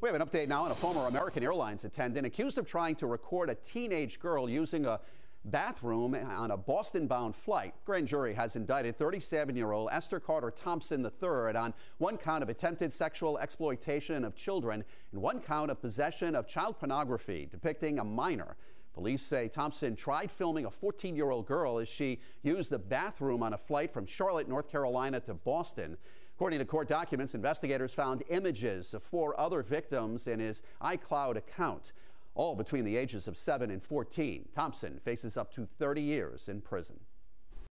We have an update now on a former American Airlines attendant accused of trying to record a teenage girl using a bathroom on a Boston-bound flight. Grand jury has indicted 37-year-old Esther Carter Thompson III on one count of attempted sexual exploitation of children and one count of possession of child pornography depicting a minor. Police say Thompson tried filming a 14-year-old girl as she used the bathroom on a flight from Charlotte, North Carolina to Boston. According to court documents, investigators found images of 4 other victims in his iCloud account, all between the ages of 7 and 14. Thompson faces up to 30 years in prison.